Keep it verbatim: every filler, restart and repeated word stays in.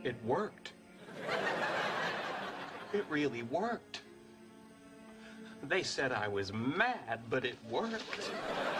It worked. It really worked. They said I was mad, but it worked.